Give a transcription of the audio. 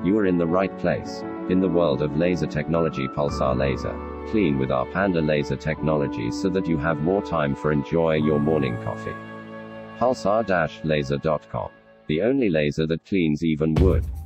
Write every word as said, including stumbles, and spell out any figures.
You are in the right place. In the world of laser technology, Pulsar Laser. Clean with our Panda laser technology so that you have more time for enjoy your morning coffee. Pulsar Laser dot com. The only laser that cleans even wood.